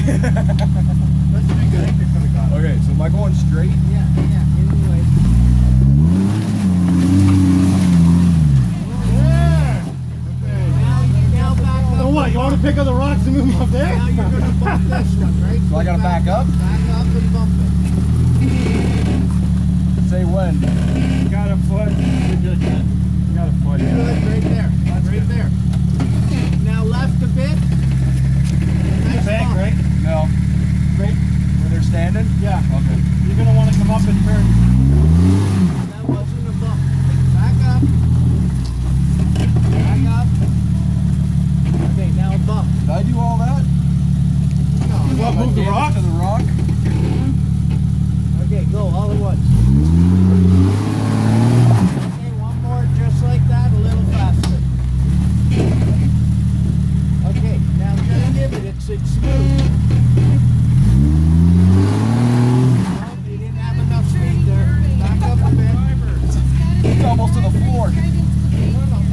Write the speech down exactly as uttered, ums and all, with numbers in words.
That's pretty good. Okay, so am I going straight? Yeah, yeah, anyway. Yeah. Okay. Now, now back up. So what? You want to pick up the rocks and move them up there? Now you're going to bump this one, right? So I gotta back up? Back up and bump it. Say when. You got a foot. You're good, man. You got a foot. Good, Yeah. right there. That's right good. there. Now left a bit. Nice Bank, bump. right? No. Right. Where they're standing? Yeah. Okay. You're gonna want to come up and turn. That wasn't a bump. Back up. Back up. Okay, now a bump. Did I do all that? No, What, Am I move the damaged rock? to the rock? Okay, go all at once. Okay, one more just like that, a little faster. Okay, now just give it, it's, it's smooth. No, you didn't have enough speed there. Back up a bit. It's almost to the floor. No, no,